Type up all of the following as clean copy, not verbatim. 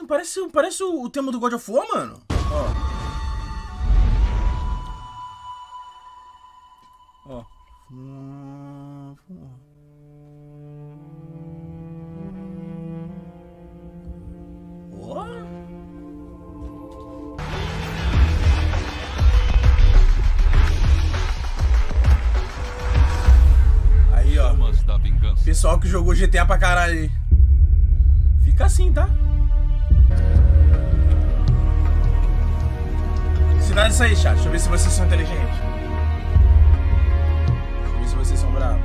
Parece o tema do God of War, mano. Ó. Aí, ó. Pessoal que jogou GTA pra caralho aí. Fica assim, tá? Cidade isso aí, chat. Deixa eu ver se vocês são inteligentes. Deixa eu ver se vocês são bravos.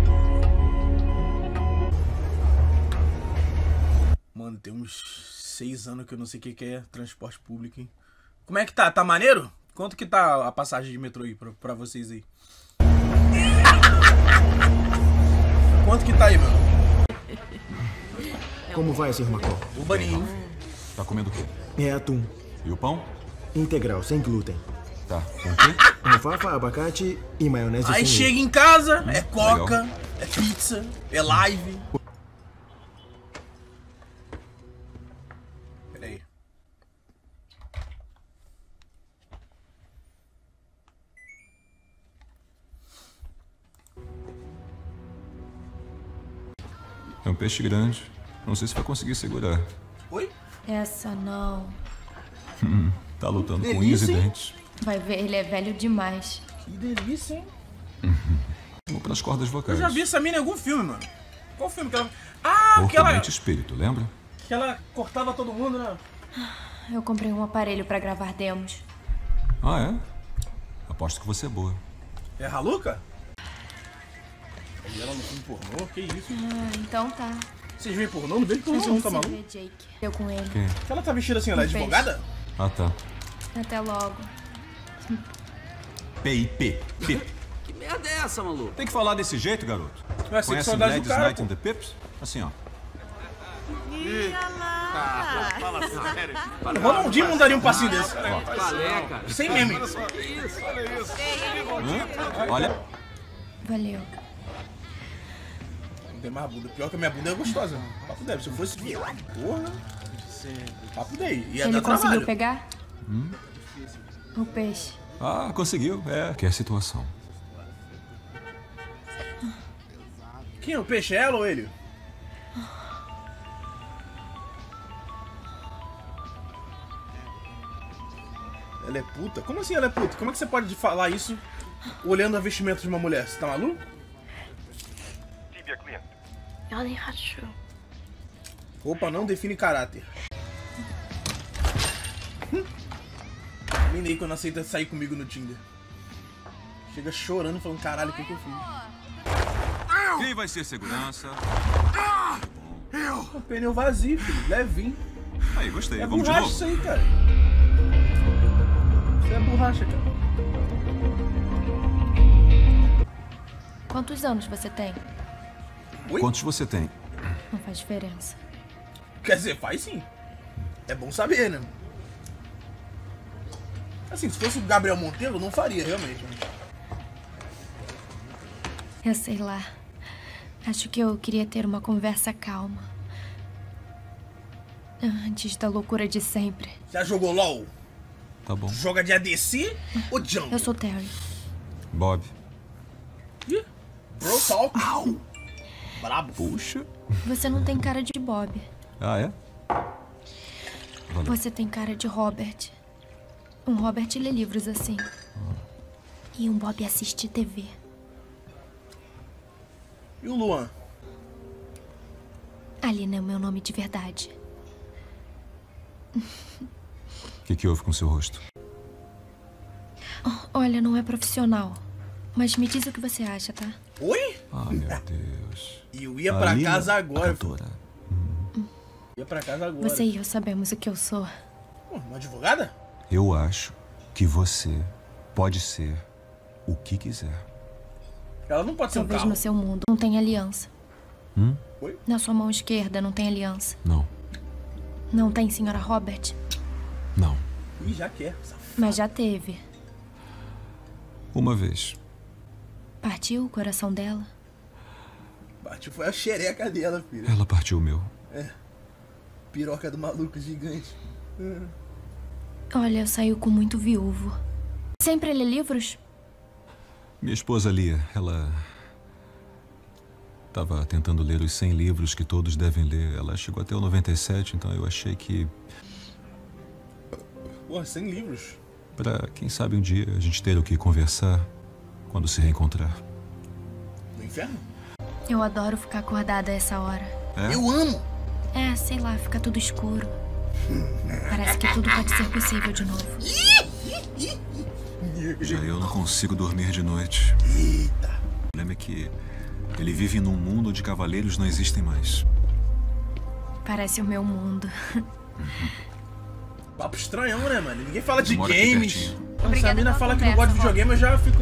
Mano, tem uns 6 anos que eu não sei o que é transporte público, hein? Como é que tá? Tá maneiro? Quanto que tá a passagem de metrô aí pra vocês aí? Quanto que tá aí, mano? Como vai, Sr. Macó? O baninho. Tá comendo o quê? É atum. E o pão? Integral, sem glúten. Tá. Com o quê? Alfafa, abacate e maionese. Aí sem chega em casa, é coca, legal. é pizza, é live. Pera aí. É um peixe grande. Não sei se vai conseguir segurar. Oi? Essa não. Tá lutando com Delícia, unhas e hein? dentes. Vai ver, ele é velho demais. Que delícia, hein? Vou pras cordas Eu vocais. já vi essa mina em algum filme, mano. Qual filme que ela... Ah, Corpo, que ela mente e espírito, lembra? cortava todo mundo, né? Eu comprei um aparelho pra gravar demos. Ah, é? Aposto que você é boa. É a Haluca? E ela no filme pornô? Que isso? Então tá. Vocês veem pornô? Não vejo pornô não, tá maluco? Jake. Eu com ele. Quem? Que ela tá vestida assim, ela é Um peixe. advogada? Ah, tá. Até logo. PIP. PIP. Que merda é essa, maluco? Tem que falar desse jeito, garoto. Não é Conhece sexualidade do Ladies cara, Night pô. in the Pips? Assim, ó. Fala sério. O Ronaldinho mandaria um passinho desse. Valé, cara. Sem meme. Que isso? Olha. Valeu. Não tem mais bunda. Pior que a minha bunda é gostosa. Papo deve. Se eu fosse... Porra. Papo daí. Ia Ele dar conseguiu trabalho. pegar? O peixe. Ah, conseguiu. É. Que é a situação. Quem é o peixe? É ela ou ele? Ela é puta? Como assim ela é puta? Como é que você pode falar isso olhando a vestimenta de uma mulher? Você tá maluco? Roupa não define caráter. Menina aí quando aceita sair comigo no Tinder. Chega chorando falando, caralho, o que eu fiz? Quem vai ser segurança? O pneu vazio, filho. Levinho. Aí, gostei. É Vamos de borracha isso novo? aí, cara. Isso é borracha, cara. Quantos anos você tem? Oi? Quantos você tem? Não faz diferença. Quer dizer, faz sim. É bom saber, né? Assim, se fosse o Gabriel Monteiro, não faria, realmente. Né? Eu sei lá. Acho que eu queria ter uma conversa calma. Antes da loucura de sempre. Já jogou LOL? Tá bom. Joga de ADC ou Jungle? Eu sou Terry. Bob. Ih, Bro Talk. Brabo. Puxa. Você não tem cara de Bob. Ah, é? Valeu. Você tem cara de Robert. Um Robert lê livros assim. E um Bob assiste TV. E o Luan? Alina é o meu nome de verdade. O que houve com seu rosto? Olha, não é profissional. Mas me diz o que você acha, tá? Oi? Ah, meu Deus. E eu ia pra Alina, casa a agora. cantora. Ia pra casa agora. Você e eu sabemos o que eu sou. Uma advogada? Eu acho que você pode ser o que quiser. Ela não pode ser um Talvez carro. no seu mundo não tem aliança. Oi? Na sua mão esquerda não tem aliança. Não. Não tem, senhora Robert. Não. Ih, já quer. Mas já teve. Uma vez. Partiu o coração dela? Partiu foi a xereca dela, filho. Ela partiu o meu. piroca do maluco gigante. Olha, saiu com muito viúvo. Sempre lê livros? Minha esposa lia. Ela estava tentando ler os 100 livros que todos devem ler. Ela chegou até o 97, então eu achei que... Porra, 100 livros. Pra, quem sabe um dia, a gente ter o que conversar quando se reencontrar. No inferno? Eu adoro ficar acordada a essa hora. É? Eu amo! É, sei lá, fica tudo escuro. Parece que tudo pode ser possível de novo. Já eu não consigo dormir de noite. Eita! O problema é que ele vive num mundo onde cavaleiros não existem mais. Parece o meu mundo. Papo estranhão, né, mano? Ninguém fala de Mora aqui games. pertinho. Quando Obrigada a mina pela fala que não conversa, gosta de videogame, eu já fico...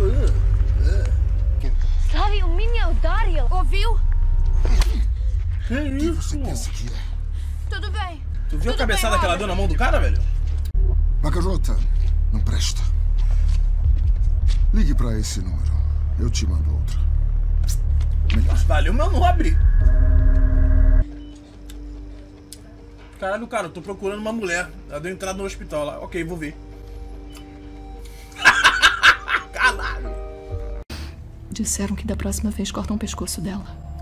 Sabe, o mini é o Dario. Ouviu? Que isso, mano? que é? Tudo bem. Tu viu a Tudo cabeçada bem, que ela Robert. deu na mão do cara, velho? Macarota, não presta. Ligue pra esse número. Eu te mando outro. Melhor. Valeu, meu nobre. Caralho, cara, eu tô procurando uma mulher. Ela deu entrada no hospital lá. Ok, vou ver. Caralho. Disseram que da próxima vez cortam o pescoço dela.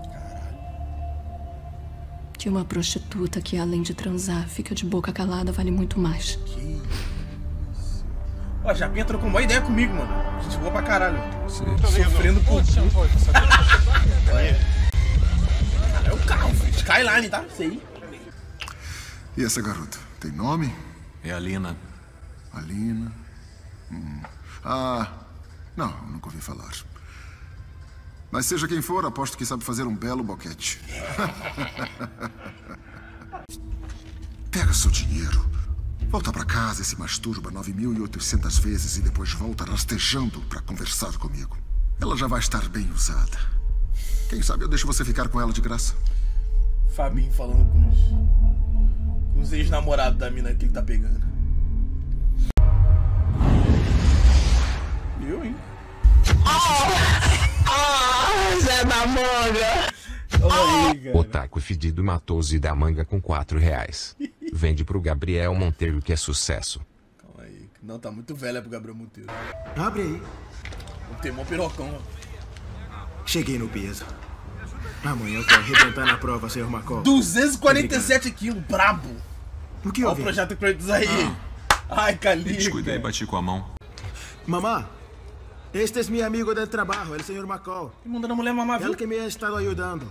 Que uma prostituta que, além de transar, fica de boca calada vale muito mais. Que isso. Ó, a Japinha trocou uma ideia comigo, mano. Gente boa pra caralho. Você... Sofrendo por tudo. Olha. Cara, é o carro, filho. Skyline, tá? Sei. E essa garota? Tem nome? É a Lina. Alina? Ah, não, nunca ouvi falar. Mas seja quem for, aposto que sabe fazer um belo boquete. Pega seu dinheiro, volta pra casa e se masturba 9.800 vezes e depois volta rastejando pra conversar comigo. Ela já vai estar bem usada. Quem sabe eu deixo você ficar com ela de graça. Fabinho falando com os ex-namorados da mina que ele tá pegando. Eu, hein? Zé da Manga! Olha aí, cara. O taco fedido matou o Zé da Manga com R$4. Vende pro Gabriel Monteiro, que é sucesso. Calma aí. Não, tá muito velha pro Gabriel Monteiro. Abre aí. Tem mó pirocão, ó. Cheguei no peso. Amanhã eu vou arrebentar na prova, Sr. McCall. 247 quilos, brabo. O que Olha o houve? projeto Kratos aí. Ai, Calica. Descuida aí, bati com a mão. Mamá, este es mi amigo del trabajo, el Sr. McCall. E mandando a mulher mamar, viu? Él que me ha estado ayudando.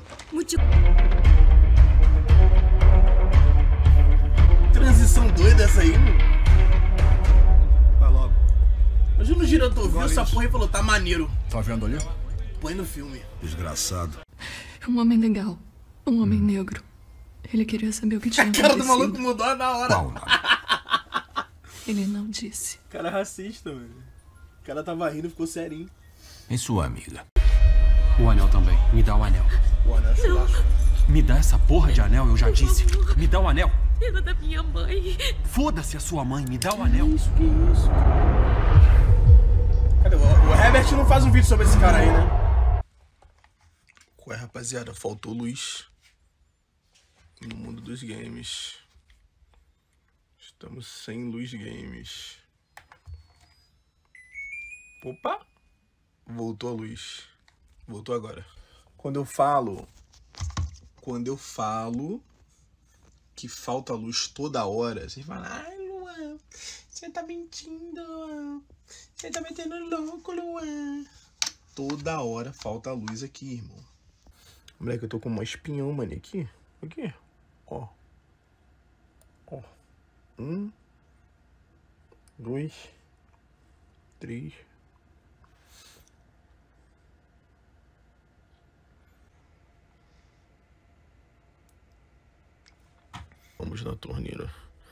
Transição doida essa aí, mano. Vai logo. Imagina o diretor viu essa porra e falou, tá maneiro. Tá vendo ali? Põe no filme. Desgraçado. Um homem legal. Um homem negro. Ele queria saber o que tinha A cara do acontecido. maluco mudou na hora. Qual o nome? Ele não disse. Cara racista, velho. O cara tava rindo e ficou serinho. E sua amiga? O anel também. Me dá o anel. O anel chulacho. Me dá essa porra de anel, eu já disse. Me dá o anel. Era da minha mãe. Foda-se a sua mãe, me dá o anel. Que isso? Cadê? O Herbert não faz um vídeo sobre esse cara aí, né? Ué, rapaziada, faltou luz no mundo dos games. Estamos sem luz games. Opa! Voltou a luz. Voltou agora. Quando eu falo que falta luz toda hora, vocês falam, ai, Luan, você tá mentindo, Luan. Você tá metendo louco, Luan. Toda hora falta luz aqui, irmão. Moleque, eu tô com uma espinhão, mano, aqui. Aqui. Ó. Ó. 1, 2, 3. Vamos na torneira.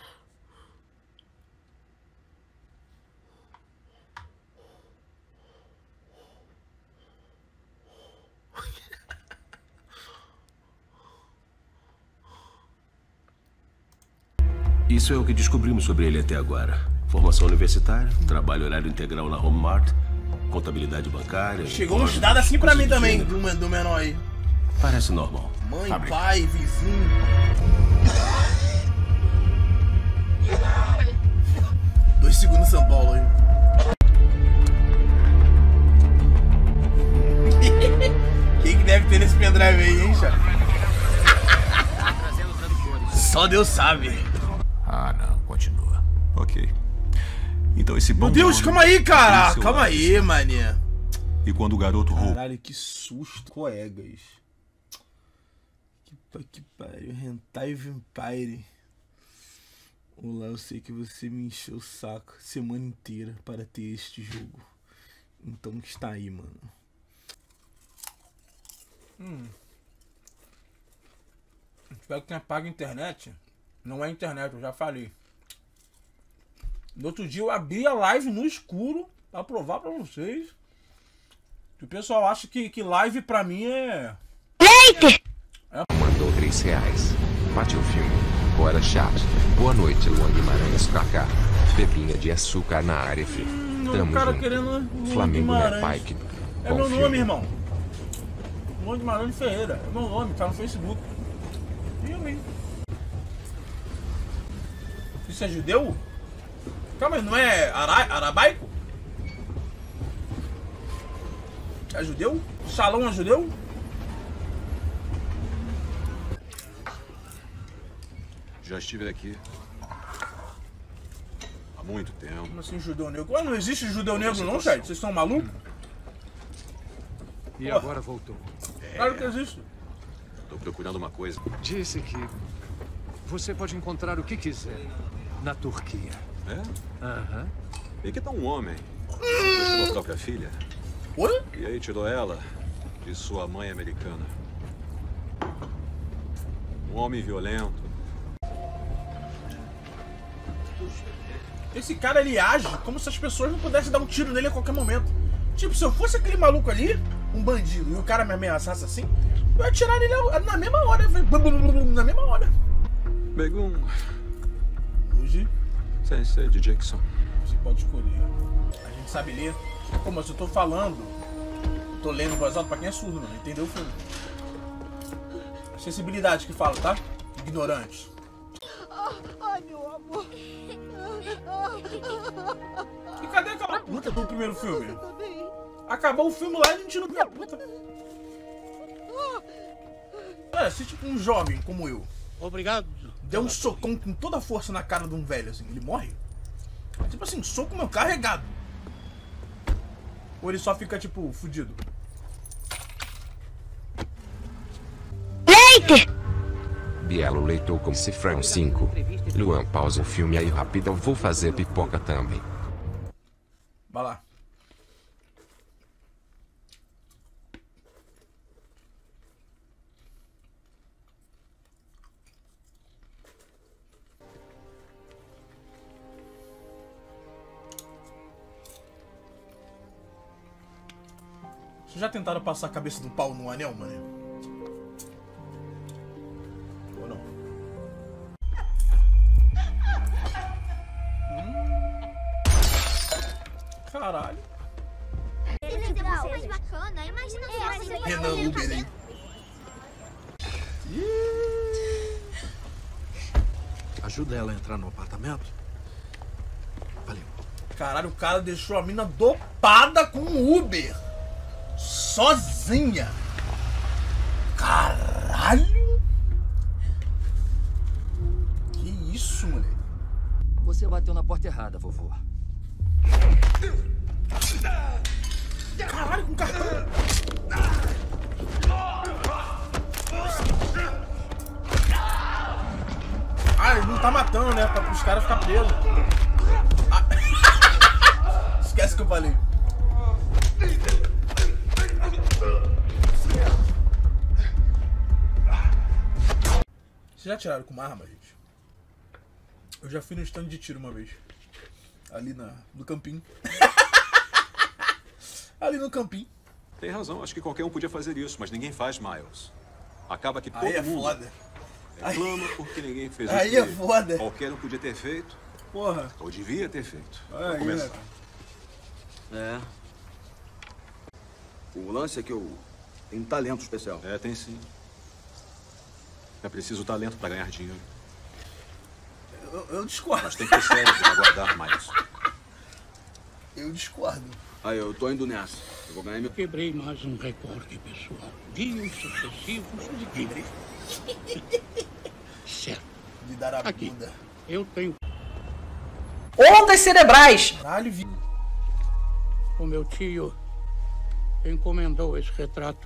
Isso é o que descobrimos sobre ele até agora. Formação universitária, trabalho horário integral na Home Mart, contabilidade bancária... Chegou uns dados assim pra mim também, do menor aí. Parece normal. Mãe, pai, vizinho. segundo São Paulo, hein? O que deve ter nesse pendrive aí, hein, Chá? Só Deus sabe. Ah, não, continua. Ok. Então esse Meu Deus, calma aí, cara! Calma aí, mané. E quando o garoto roubou... Caralho, que susto, colegas. Que pariu, Hentai Vampire. Olá, eu sei que você me encheu o saco semana inteira para ter este jogo. Então está aí, mano. Espero que tenha pago a internet. Não é internet, eu já falei. No outro dia eu abri a live no escuro pra provar pra vocês. Que o pessoal acha que live pra mim é... Leite! Mandou R$3. Bate o filme. Bora, chat. Boa noite, Luan Guimarães KK. Bebinha de açúcar na área, filho. Tamo cara junto. querendo Flamengo não é pai que... É meu nome, irmão. Luan Guimarães Ferreira. É meu nome, tá no Facebook. Filme. Isso é judeu? Calma aí, não é arabaico? É judeu? Shalom é judeu? Já estive aqui. Há muito tempo. Como assim judeu negro? Ué, não existe judeu negro não, chat? Vocês estão malucos? E agora voltou. Claro que existe. Estou procurando uma coisa. Disse que você pode encontrar o que quiser na Turquia. É? Aham. E que tal um homem? Com sua própria filha? Oi? E aí tirou ela de sua mãe americana. Um homem violento. Esse cara, ele age como se as pessoas não pudessem dar um tiro nele a qualquer momento. Tipo, se eu fosse aquele maluco ali, um bandido, e o cara me ameaçasse assim, eu ia atirar nele na mesma hora, velho. Na mesma hora. Begum. Hoje, Sensei de Jackson. você pode escolher. A gente sabe ler. Pô, mas eu tô falando, tô lendo voz alta pra quem é surdo, mano. Entendeu o filme? Acessibilidade que fala, tá? Ignorante. Ai, meu amor. E cadê aquela puta do primeiro filme? Acabou o filme lá e a gente não viu a puta. É, se tipo um jovem como eu. Obrigado. Deu um socão com toda a força na cara de um velho, assim, ele morre? Tipo assim, soco meu carregado. Ou ele só fica, tipo, fudido? Leite! Bielo leitou com Cifrão 5. Luan, pausa o filme aí rapidão, vou fazer pipoca também. Vai lá. Vocês já tentaram passar a cabeça do pau no anel, mano? Ou não? Caralho. Mais bacana, imagina só. Renan Uber, hein? Ajuda ela a entrar no apartamento. Valeu. Caralho, o cara deixou a mina dopada com um Uber. Sozinha. Caralho. Que isso, moleque? Você bateu na porta errada, vovô. Caralho, com cartão. Ah, ele não tá matando, né? Pra os caras ficarem presos. Ah. Esquece que eu falei. Vocês já atiraram com uma arma, gente? Eu já fui no stand de tiro uma vez. Ali no campinho. Ali no campinho. Tem razão, acho que qualquer um podia fazer isso, mas ninguém faz, Miles. Acaba que todo Aí é mundo foda. reclama porque ninguém fez o Aí que é foda. qualquer um podia ter feito. Porra. Ou devia ter feito. Aí, Começar. É. O lance é que eu tenho um talento especial. É, tem sim. É preciso talento para ganhar dinheiro. Eu discordo. Mas tem que ter cérebro para guardar mais. Eu discordo. Aí, eu tô indo nessa. Eu vou ganhar meu... Quebrei mais um recorde, pessoal. Dias sucessivos de quebrei. Certo. De dar a aqui. bunda. Eu tenho... Ondas cerebrais! Caralho, vi. O meu tio encomendou esse retrato.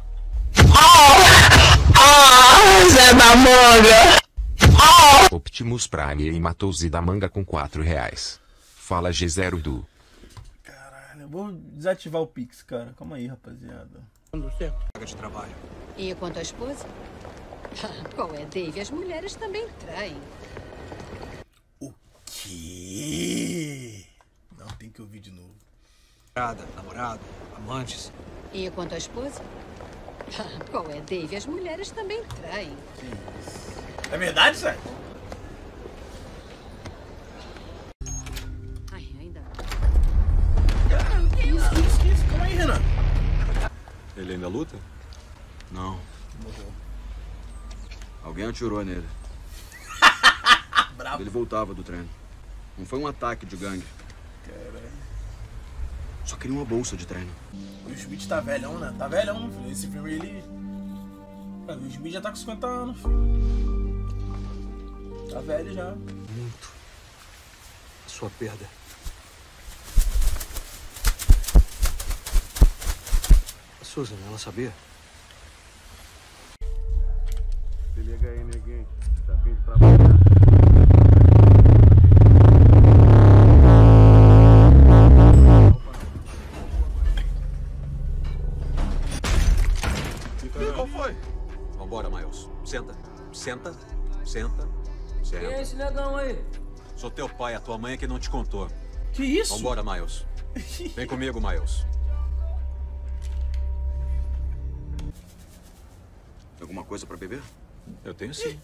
Zé da Manga! Optimus Prime e matou Zé da Manga com R$4. Fala G0 do. Caralho, eu vou desativar o Pix, cara. Calma aí, rapaziada. De trabalho. E quanto à esposa? Qual é, Dave? As mulheres também traem. Que? Não, tem que ouvir de novo. Namorado, amantes. E quanto à esposa? Qual é, Dave? As mulheres também traem. É verdade, sério? Ai, ainda. Que isso? Calma aí, Renan. Ele ainda luta? Não. Morreu. Alguém atirou nele. Bravo. Ele voltava do treino. Não foi um ataque de gangue. Caralho. Só queria uma bolsa de treino. O Smith tá velhão, né? Tá velhão, filho. Esse filme, ele... O Smith já tá com 50 anos, filho. Tá velho já. Muito. Sua perda. A Susan, ela sabia? Se liga aí, neguinho. Tá fim de trabalhar. Qual foi? Vambora, Miles. Senta. Senta. Senta. Senta. Quem é esse negão aí? Sou teu pai, a tua mãe é que não te contou. Que isso? Vambora, Miles. Vem comigo, Miles. Tem alguma coisa pra beber? Eu tenho sim.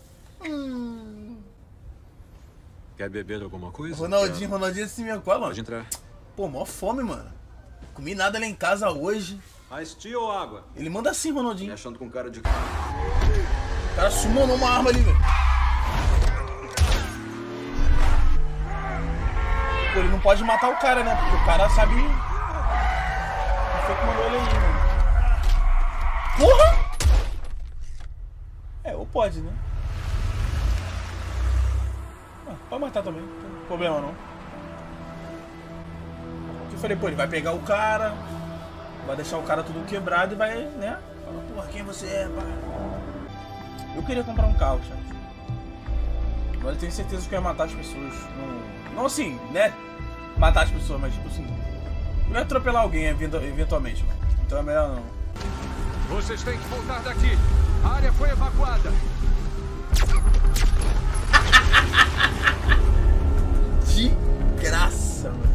Quer beber alguma coisa? Ronaldinho se me cola, mano. Pode entrar. Pô, mó fome, mano. Comi nada lá em casa hoje. Ice tea ou água? Ele manda assim, Ronaldinho. Me achando com cara de... O cara summonou uma arma ali, velho. Pô, ele não pode matar o cara, né? Porque o cara sabe... Não foi que mandou ele aí, mano. Porra! É, ou pode, né? Ah, pode matar também, não tem problema não. Eu falei, pô, ele vai pegar o cara, vai deixar o cara tudo quebrado e vai, né? Fala, porra, quem você é, pá? Eu queria comprar um carro, chat. Agora eu tenho certeza que eu ia matar as pessoas. Não assim, né? Matar as pessoas, mas tipo assim... Eu ia atropelar alguém eventualmente, mano. Então é melhor não. Vocês têm que voltar daqui. A área foi evacuada. De graça, mano.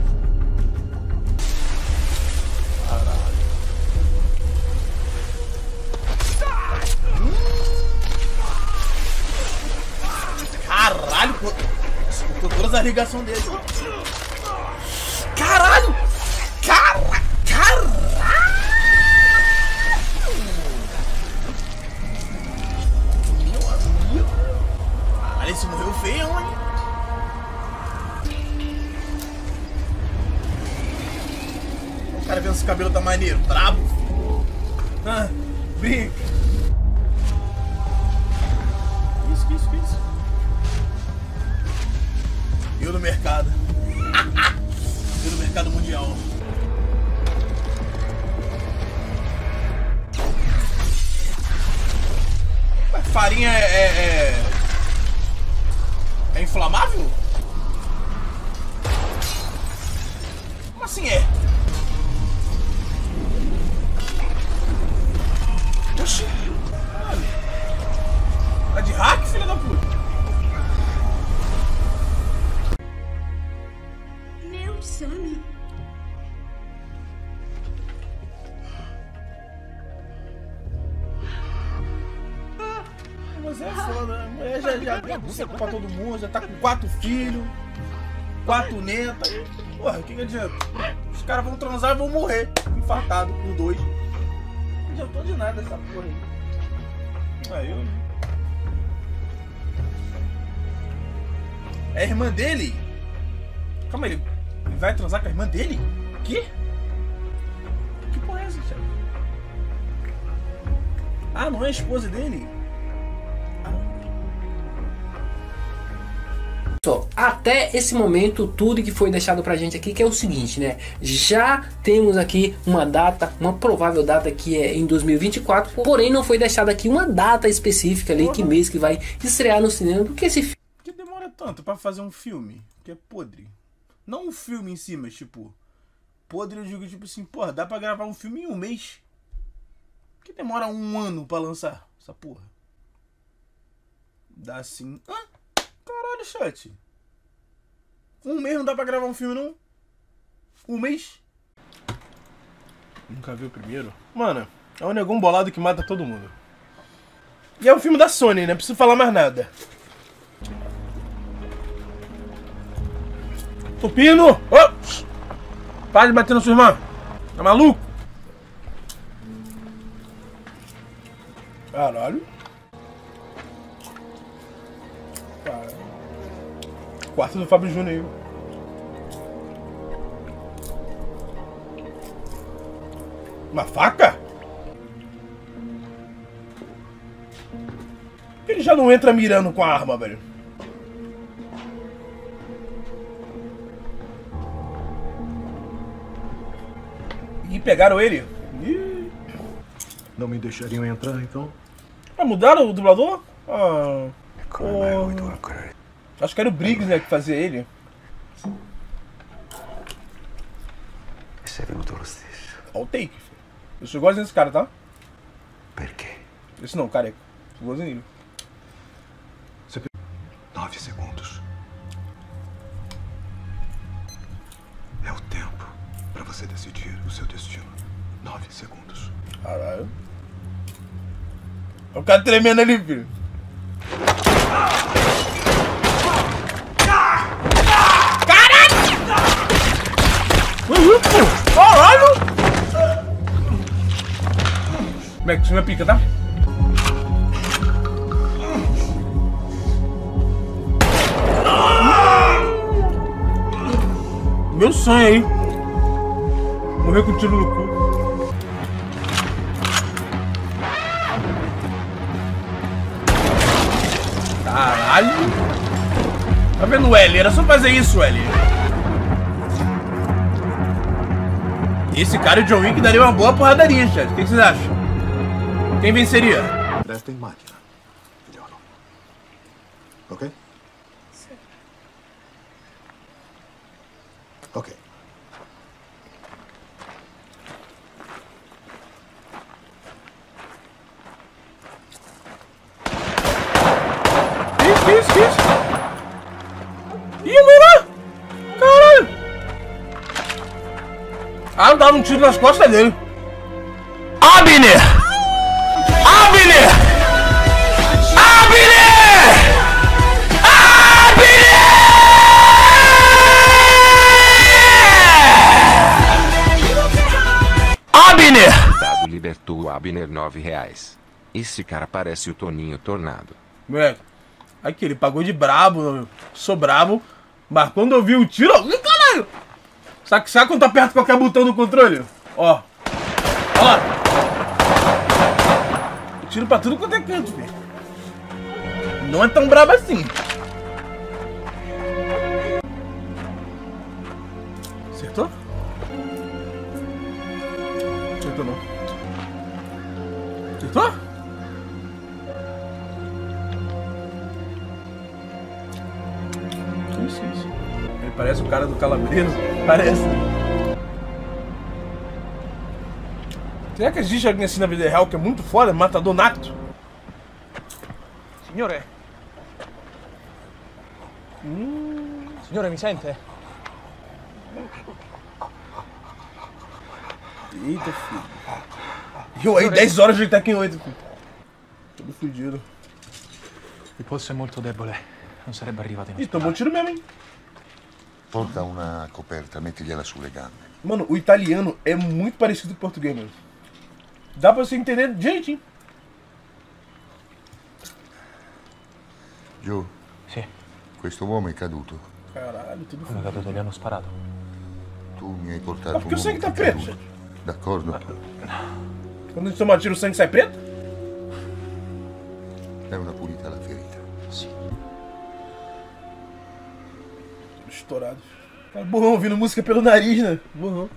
Caralho, tô todas as ligações dele. Caralho! Caralho! Meu amigo! Caralho, esse morreu feio, hein? O cara vendo esse cabelo tá maneiro, brabo. Ah, brinca. Isso. Eu no mercado. Eu no mercado mundial. Mas farinha é inflamável? Como assim é? Oxi. Tá de hack, filha da puta? Meu Sammy. Mas é foda, a mulher já secou pra todo mundo, já tá com 4 filhos, 4 netas. Porra, o que adianta? Os caras vão transar e vão morrer, infartado por 2. Não adiantou de nada essa porra aí. Aí eu... É a irmã dele? Calma aí, ele vai transar com a irmã dele? Que? Que porra é essa, Thiago? Ah, não é a esposa dele? Até esse momento, tudo que foi deixado pra gente aqui, que é o seguinte, né? Já temos aqui uma data, uma provável data que é em 2024, porém não foi deixada aqui uma data específica ali, que mês que vai estrear no cinema, porque esse filme... Por que demora tanto pra fazer um filme que é podre? Não um filme em si, mas tipo... Podre eu digo tipo assim, porra, dá pra gravar um filme em um mês. Por que demora um ano pra lançar essa porra? Dá assim... Hã? Caralho, chat. Um mês não dá pra gravar um filme, não? Um mês? Nunca viu o primeiro? Mano, é um negão bolado que mata todo mundo. E é um filme da Sony, né? Não preciso falar mais nada. Tupino! Oh! Para de bater na sua irmã! Tá maluco? Caralho. Quarto do Fábio Júnior aí. Uma faca? Ele já não entra mirando com a arma, velho. E pegaram ele. Ih. Não me deixariam entrar, então? Ah, mudaram o dublador? Ah... Acho que era o Briggs, né, que fazia ele. Olha o take. Eu sou igualzinho desse cara, tá? Por quê? Esse não, careca. Igualzinho ele. 9 segundos. É o tempo pra você decidir o seu destino. 9 segundos. Caralho. Olha o cara tremendo ali, filho. Caralho! Como é que você pica, tá? Meu sonho aí. Morrer com um tiro no cu. Caralho! Tá vendo o L? Era só fazer isso, L. Esse cara e o John Wick daria uma boa porradaria, chat. O que vocês acham? Quem venceria? Resta em máquina. Ok? Sim. Ok. Isso. Ih, mano! Caralho! Ah, eu dava um tiro nas costas dele. Abner! Abner! Abner! Abner! O Dado libertou o Abner R$9. Esse cara parece o Toninho Tornado. Moleque, aqui ele pagou de brabo, meu. Sou brabo, mas quando eu vi o tiro, ih, caralho! Sabe quando tá perto de qualquer botão do controle? Ó. Ó lá. Eu tiro pra tudo quanto é canto, filho. Não é tão brabo assim. Acertou? Acertou não. Acertou? Isso. Ele parece o cara do Calabreso. Parece. Será que existe alguém assim na vida real que é muito foda, matador nato? Signore. Signore, mi sente? Eita, filho. Eu aí, 10 horas ele tá aqui em 8, filho. Todo fudido. Il polso è molto debole. Non sarebbe arrivato in Ih, tomou um tiro mesmo, hein? Porta una coperta, mettigliela sulle gambe. Mano, o italiano é muito parecido com o português, mano. Dá pra você entender direitinho. Joe. Sì. Questo uomo è caduto. Caralho, tudo Come è caduto? Gli hanno sparato. Mas por que o sangue tá preto, gente? D'accordo? Quando a gente toma tiro, o sangue sai preto? È una pulita la ferita. Sim. Estourado. Cara, burrão, ouvindo música pelo nariz, né? Burrão.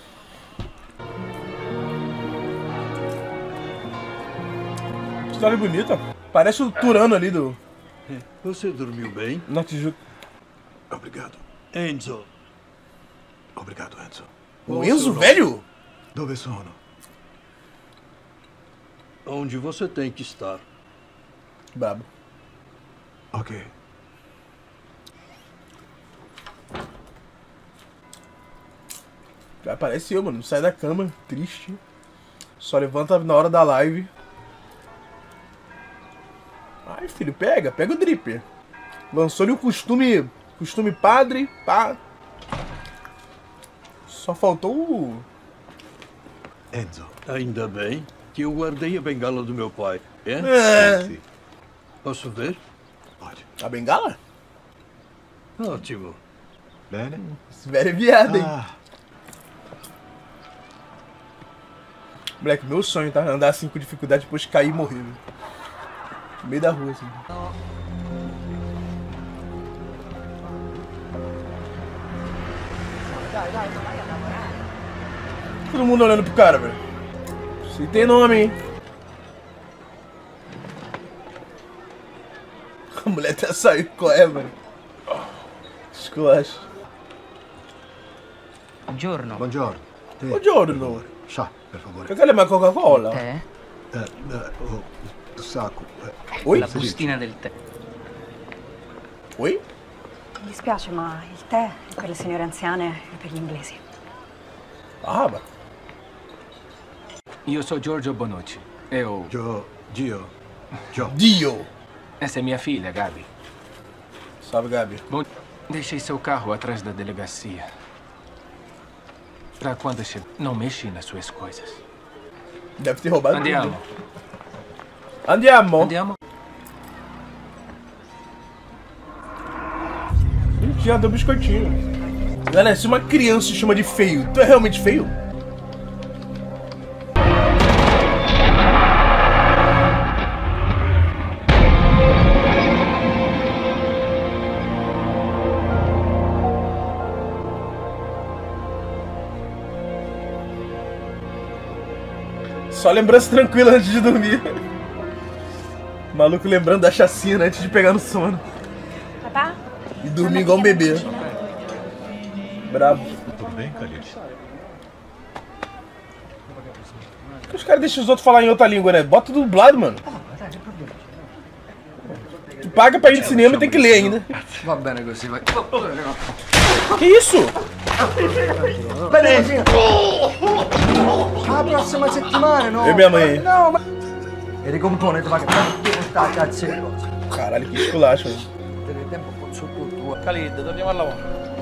História bonita. Parece o Turano ali do... Você dormiu bem? Não te juro. Obrigado. Enzo. Obrigado, Enzo. O Enzo, velho? Dove sono? Onde você tem que estar. Brabo. Ok. Parece eu, mano. Sai da cama, triste. Só levanta na hora da live. Ai, filho, pega o dripper. Lançou-lhe o costume padre, pá. Só faltou o... Enzo. Ainda bem que eu guardei a bengala do meu pai. É. Posso ver? Pode. A bengala? Ótimo. Bene? Esse velho é viado, hein? Moleque, meu sonho, tá? Andar assim com dificuldade, depois cair e morrer, velho. No meio da rua, assim. Todo mundo olhando pro cara, velho. Se tem nome, hein? A mulher até saiu, qual é, mano? Esculacho. Buongiorno. Buongiorno. Buongiorno. Chá, per favore. Che ma Coca-Cola? Tè? Un sacco. Oi? La bustina del tè. Oi? Mi dispiace, ma il tè è per le signore anziane e per gli inglesi. Ah, ma... Io sono Giorgio Bonucci. Dio. Essa é minha filha, Gabi. Salve, Gabi. Bom, deixei seu carro atrás da delegacia. Pra quando chegar, não mexe nas suas coisas. Deve ter roubado Andiamo. tudo. Andiamo. Andiamo. Mentira, deu biscoitinho. Galera, se uma criança se chama de feio, tu é realmente feio? Só lembrança tranquila antes de dormir. Maluco lembrando da chacina antes de pegar no sono. Papá? E dormir igual um bebê. Bravo. Tudo bem, Khalid? Por que os caras deixam os outros falar em outra língua, né? Bota dublado, mano. Tu paga pra ir no cinema e tem que ler ainda. Va bene così, vai. Que isso? Bene, la prossima settimana, no? Eu e minha mãe. No, ma... E ricompone, ti va che sta cazzo di cosa. Caralho, que esculacho, hein? Del tempo con su tua. Khalid, torniamo a lavoro.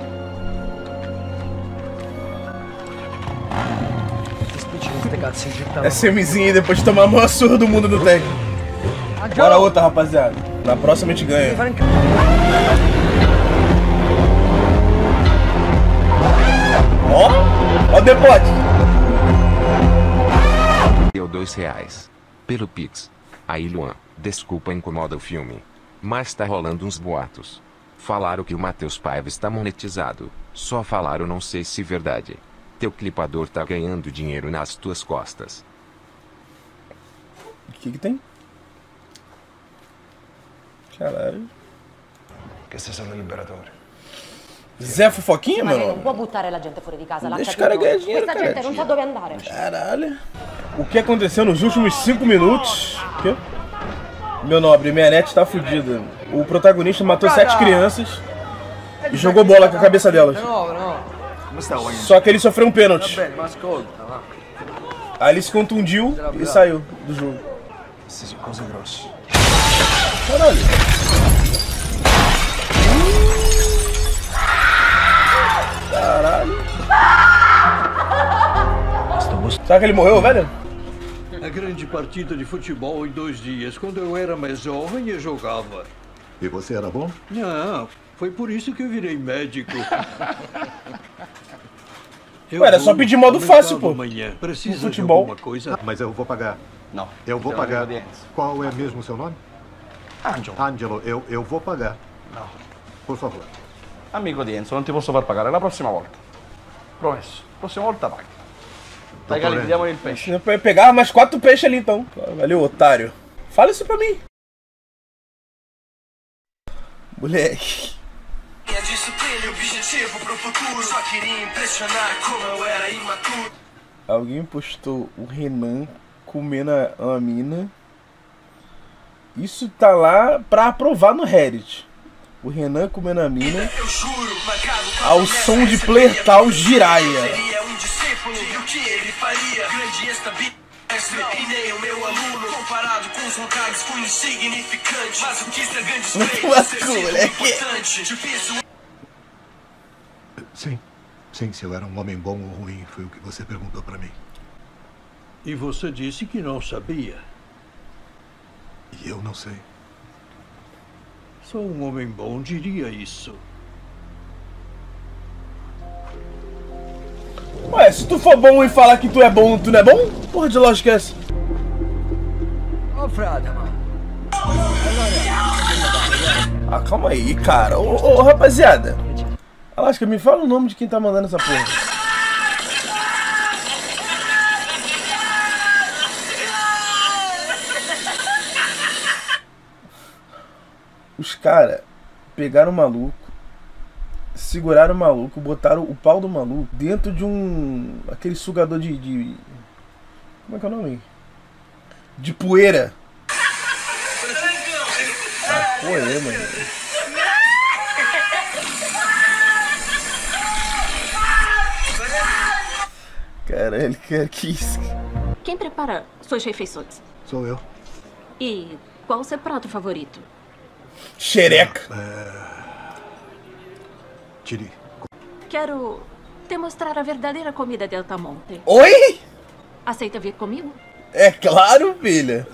Ti spicci queste cazzo in città. Essa semizinha aí depois de tomar a maior surra do mundo no tanque. Bora outra, rapaziada. Na próxima a gente ganha. Ó o depote. Deu R$2 pelo Pix. Aí, Luan, desculpa incomoda o filme. Mas tá rolando uns boatos. Falaram que o Matheus Paiva está monetizado. Só falaram, não sei se verdade. Teu clipador tá ganhando dinheiro nas tuas costas. O que tem? Caralho. Questi sono l'imperatore. Zé Fofoquinha, Ma lei mano? non può buttare la gente fuori di casa, l'ha Deixa o capito? cara ganhar dinheiro, Questa cara. gente non sa dove andare. Caralho. O que aconteceu nos últimos 5 minutos? O quê? Meu nobre, minha net tá fudida. O protagonista matou 7 crianças e jogou bola com a cabeça delas. Só que ele sofreu um pênalti. Aí ele se contundiu e saiu do jogo. Essere cose grosse. Caralho. Caralho. Será que ele morreu, velho? A grande partida de futebol em 2 dias. Quando eu era mais jovem, eu jogava. E você era bom? Não, foi por isso que eu virei médico. Ué, era só pedir modo fácil, pô. Amanhã. Precisa no futebol. de alguma coisa? Mas eu vou pagar. Não. Eu vou pagar. Qual é mesmo o seu nome? Angelo. Angelo, eu vou pagar. No. Por favor. Amico di Enzo, non ti posso far pagare, la prossima volta. Promesso. Prossima volta paghi. Dai, Gali, diamogli il pesce. Pegava mais 4 peixes ali então. Valeu, otário. Fala isso pra mim. Moleque. Alguém postou o Renan comendo uma mina. Isso tá lá pra aprovar no Reddit. O Renan comendo a mina ao som de Plertal Jiraya. Sim, se eu era um homem bom ou ruim, foi o que você perguntou pra mim. E você disse que não sabia. E eu não sei. Só um homem bom diria isso. Ué, se tu for bom e falar que tu não é bom? Porra de lógica é essa? Ô, Frada, mano. Ah, calma aí, cara. Ô, rapaziada. Alasca, me fala o nome de quem tá mandando essa porra. Os caras pegaram o maluco, seguraram o maluco, botaram o pau do maluco dentro de aquele sugador de como é que é o nome? De poeira. Ah, poeira, mano. Caralho, cara, que isso? Quem prepara suas refeições? Sou eu. E qual o seu prato favorito? Xereca. Tiri. Quero te mostrar a verdadeira comida de Altamonte. Oi? Aceita vir comigo? É claro, filha.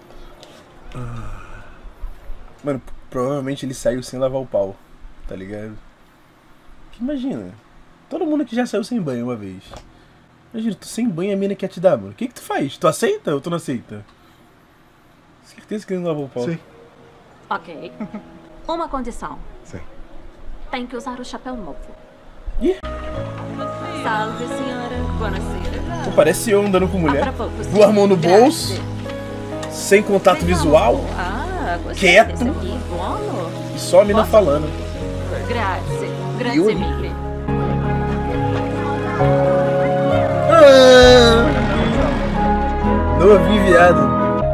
Mano, provavelmente ele saiu sem lavar o pau, tá ligado? Que imagina, todo mundo que já saiu sem banho uma vez. Imagina, tu sem banho a mina quer te dar, mano. O que tu faz? Tu aceita ou tu não aceita? Certeza que ele não lavou o pau. Sim. Ok. Uma condição. Sim. Tem que usar o chapéu novo. Ih. Salve, senhora. Buonasera. Pô, parece eu andando com mulher. Duas mãos no bolso. Sem contato visual. Quieto. E só a mina falando. Grazie mille. Novinho viado.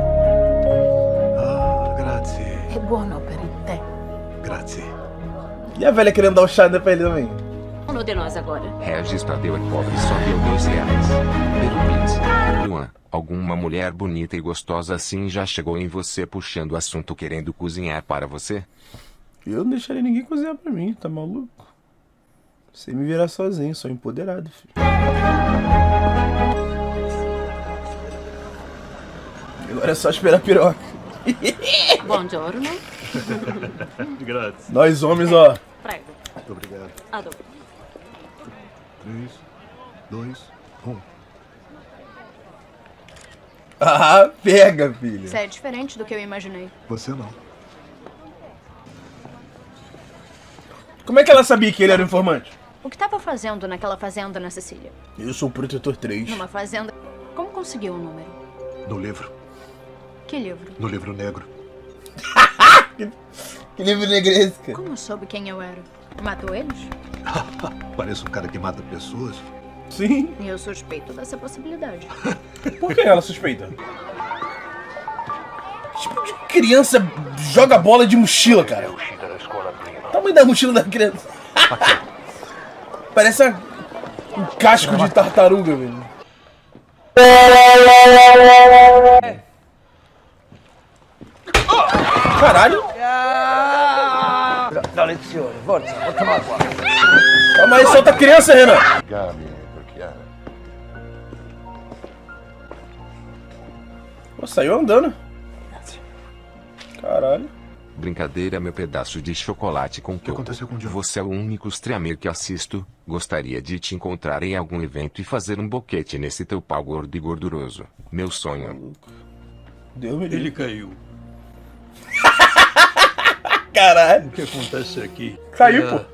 Grazie. É buono per te. Grazie. E a velha querendo dar o chá pra ele também? Um de nós agora. Regis Tadeu é pobre e só deu R$2. Pelo Pix. Luan, alguma mulher bonita e gostosa assim já chegou em você puxando o assunto querendo cozinhar para você? Eu não deixaria ninguém cozinhar pra mim, tá maluco? Sei me virar sozinho, sou empoderado, filho. Agora é só esperar a piroca. Buongiorno. Grazie. Nós homens, ó. Prego. Muito obrigado. Adoro. 3, 2, 1. Ah, pega, filha. Isso é diferente do que eu imaginei. Você não. Como é que ela sabia que ele era o informante? O que estava fazendo naquela fazenda na Sicília? Eu sou o Protetor 3. Numa fazenda... Como conseguiu o número? No livro. Que livro? No livro negro. Que livro negresco. Como soube quem eu era? Matou eles? Parece um cara que mata pessoas. Sim. E eu suspeito dessa possibilidade. Por que ela suspeita? Que tipo de criança joga bola de mochila, cara? O tamanho da mochila da criança. Parece um casco de tartaruga, velho. Caralho! La lezione, forza, portamela qua. Calma aí, solta a criança, Renan! Pô, saiu andando. Caralho. Brincadeira, meu pedaço de chocolate com coco. aconteceu com o John? Você é o único streamer que assisto. Gostaria de te encontrar em algum evento e fazer um boquete nesse teu pau gordo e gorduroso. Meu sonho. Ele caiu. Caralho. O que acontece aqui? Caiu, pô.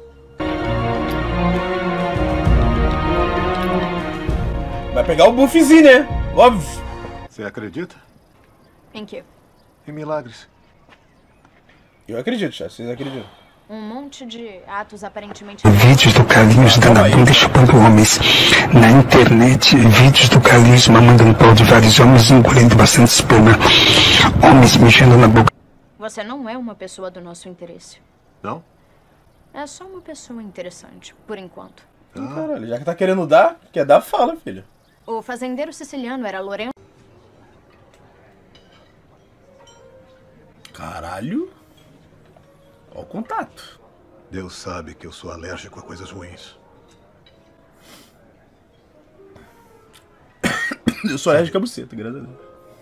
Vai pegar o buffzinho, né? Óbvio. Você acredita? Em quê? Em milagres. Eu acredito, já. Vocês acreditam? Um monte de atos aparentemente... Vídeos do Carlinhos dando a bunda e chupando homens. Na internet, vídeos do Carlinhos mamando no pau de vários homens e engolindo bastante espuma. Homens mexendo na boca. Você não é uma pessoa do nosso interesse. Não? É só uma pessoa interessante, por enquanto. Caralho, já que tá querendo dar, quer dar, fala, filho. O fazendeiro siciliano era Lorenzo. Caralho. Ó o contato. Deus sabe que eu sou alérgico a coisas ruins. Eu sou alérgico a buceta, graças a Deus.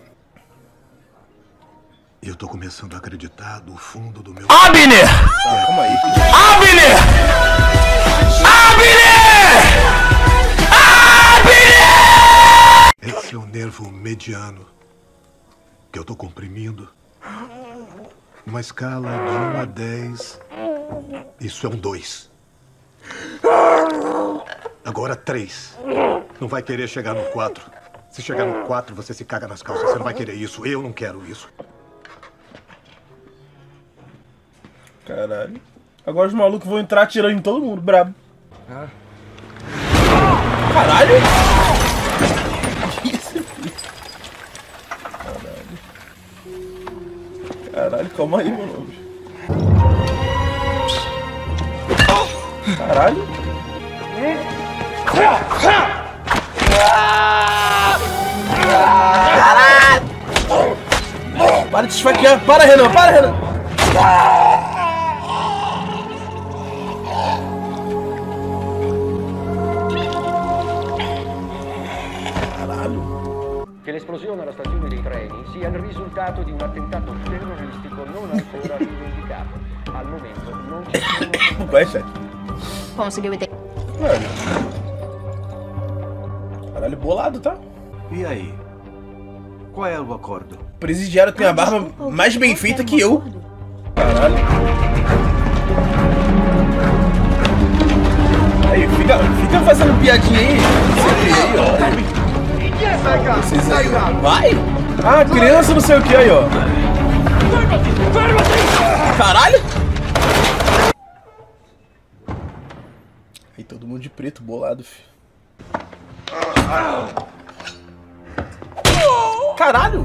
E eu tô começando a acreditar do fundo do meu... Abner! Calma aí. Abner! Abner! Esse é o nervo mediano que eu tô comprimindo. Numa escala de 1 a 10, isso é um 2. Agora 3. Não vai querer chegar no 4. Se chegar no 4, você se caga nas calças. Você não vai querer isso. Eu não quero isso. Caralho. Agora os malucos vão entrar atirando em todo mundo, brabo. Caralho! Caralho, calma aí, mano. Caralho. Caralho! Para de esfaquear. Para, Renan. Para, Renan. Che l'esplosione alla stazione dei treni sia il risultato di un attentato terroristico non ancora rivendicato. Al momento non ci sono... Vai, chefe. Conseguiu entender. Caralho, bolado, tá? E aí? Qual é o acordo? O presidiário tem a barba mais bem feita que eu. Caralho. Aí, fica fazendo piadinha aí. Vocês aí, ó. Vai! Ah, criança não sei o que aí, ó. Caralho! Aí todo mundo de preto, bolado, filho. Caralho!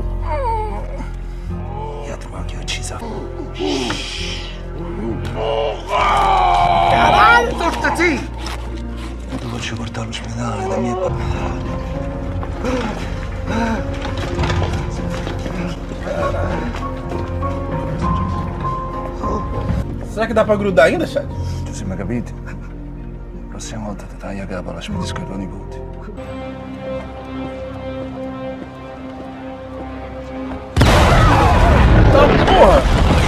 Caralho! Non voglio portare all'ospedale da mia parte. Será que dá pra grudar ainda, chat? Ti siamo capiti? La prossima volta ti taglia a capo, lasciami disco ai tuoi nipoti. Tá porra!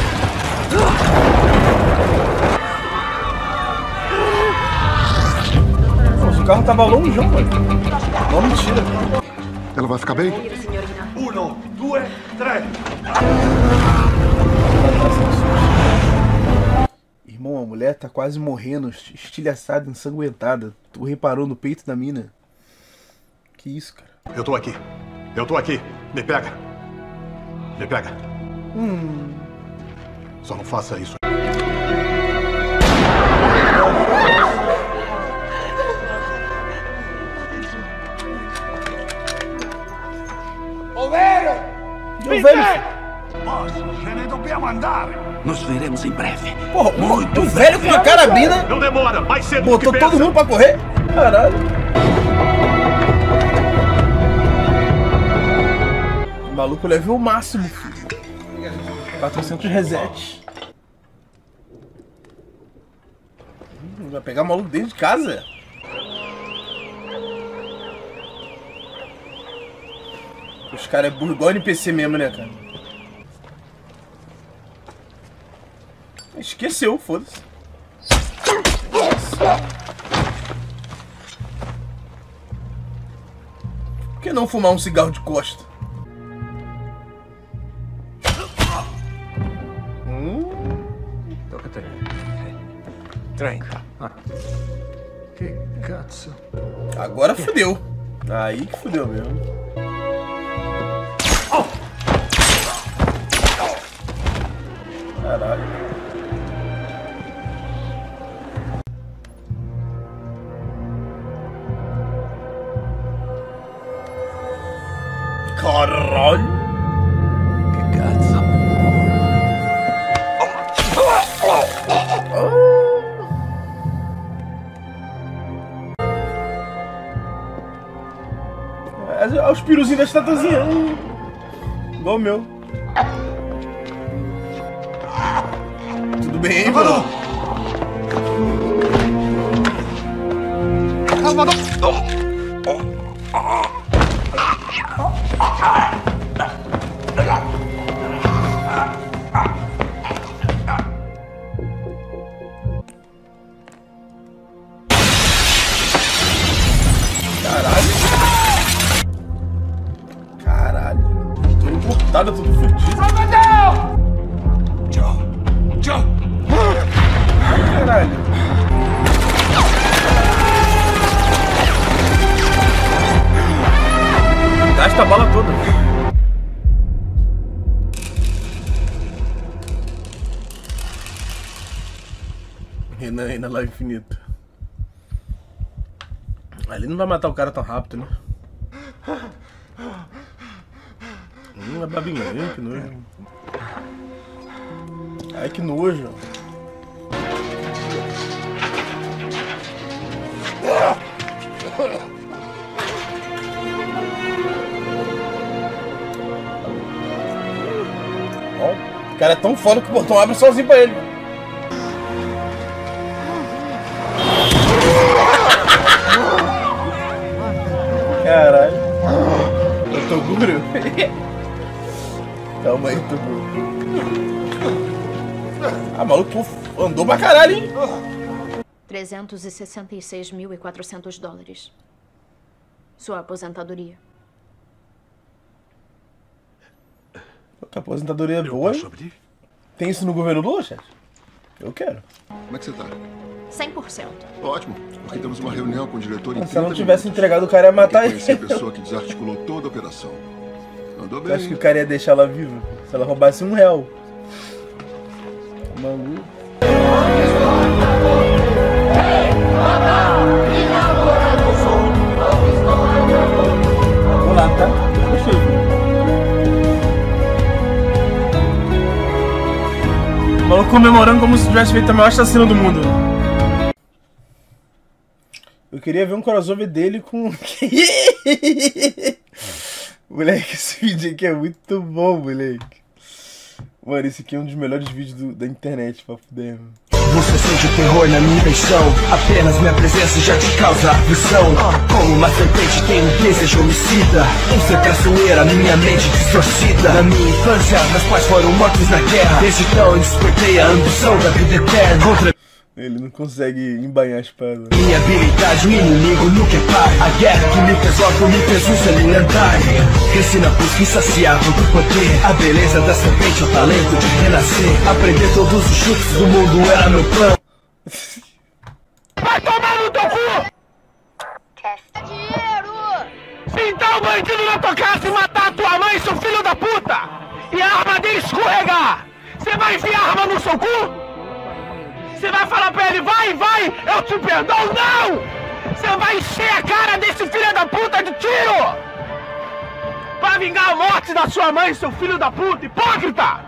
Nossa, o carro tava longeão, mano. Não, mentira. Ela vai ficar bem? 1, 2, 3. Irmão, a mulher tá quase morrendo, estilhaçada, ensanguentada. Tu reparou no peito da mina? Que isso, cara? Eu tô aqui. Eu tô aqui. Me pega. Me pega. Só não faça isso. Meu velho! Ce ne dobbiamo andare! Nos veremos em breve. Porra, o velho com a carabina. Não demora, mais cedo. Botou todo mundo pra correr? Caralho. O maluco levou o máximo, filho. 400 reset. Vai pegar o maluco dentro de casa? Os caras é burro igual NPC mesmo, né, cara? Esqueceu, foda-se. Por que não fumar um cigarro de costa? Tocca a te. 30. Que cazzo. Agora fudeu. Aí que fudeu mesmo. Caralho. Caralho. Che cazzo. Olha os piruzinhos da estatuazinha. Igual o meu. Tudo bem, hein, mano? Tudo fudido. Tchau. Caralho. Gasta a bala toda. Renan lá infinito. Ali não vai matar o cara tão rápido, né? É babinha, que nojo. Ai, que nojo. Ó, o cara é tão foda que o portão abre sozinho pra ele. Caralho. Eu tô guru. Calma aí, Tubu. Ah, maluco, andou pra caralho, hein? 366.400 dólares. Sua aposentadoria. Que aposentadoria é boa, hein? Tem isso no governo Lula, chat? Eu quero. Como é que você tá? 100%. Ótimo, porque temos uma reunião com o diretor em 30 Se eu não tivesse entregado, o cara ia matar ele. Conheci a pessoa que desarticulou toda a operação. Andou bem. Você acha que o cara ia deixar ela viva? Se ela roubasse R$1. Maluco. Vou lá, tá? O maluco comemorando como se tivesse feito a maior chacina do mundo. Eu queria ver um crossover dele com... Moleque, esse vídeo aqui é muito bom, moleque. Mano, esse aqui é um dos melhores vídeos da internet, pra fuder, mano. Você sente o terror na minha invenção. Apenas minha presença já te causa aflição. Como uma serpente tem um desejo homicida. Um ser traiçoeira, minha mente distorcida. Na minha infância, meus pais foram mortos na guerra. Desde então eu despertei a ambição da vida eterna. Contra ele não consegue embainhar a espada. minha habilidade, o inimigo nunca é pai. A guerra que me fez logo me fez um ser lendário. Cresci na busca insaciável do poder. A beleza da serpente, o talento de renascer. Aprender todos os chutes do mundo era meu plano. Vai tomar no teu cu! Dinheiro! Se então o bandido não tocasse e matar a tua mãe, seu filho da puta! E a arma dele escorregar! Você vai enfiar a arma no seu cu? Você vai falar pra ele, vai, eu te perdoo, não! Você vai encher a cara desse filho da puta de tiro! Pra vingar a morte da sua mãe, seu filho da puta, hipócrita!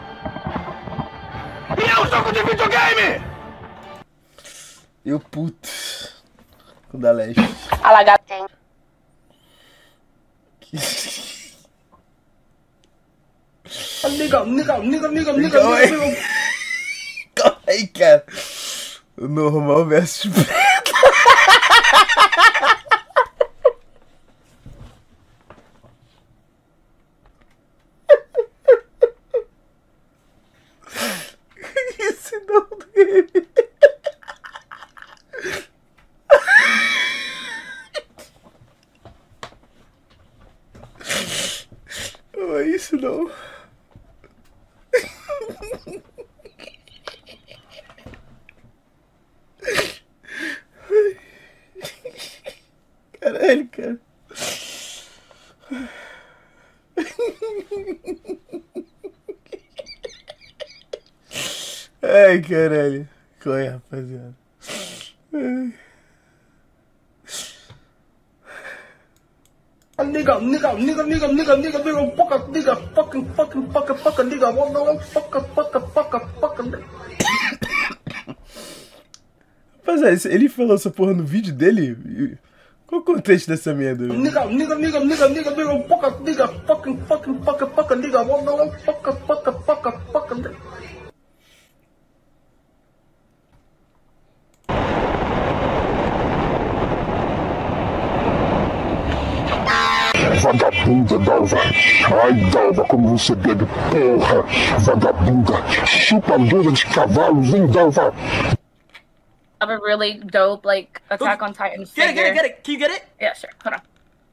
E é um jogo de videogame! Eu puto. Com da leste. Alagado. Nigga. Calma aí, cara. O normal versus preto. Isso. Caralho, cara. Ai, caralho. Qual é, rapaziada? Ai. Nigga, fucking nigga, Rapaziada, ele falou essa porra no vídeo dele? Qual o contexto dessa merda? Nigga, fucking nigga, Vagabunda, Dalva. Ai, Dalva, como você bebe, porra. Vagabunda, chupadora de cavalo, vem, Dalva. Have a really dope, like, Attack on Titan figure. Get it. Can you get it? Yeah, sure. Hold on.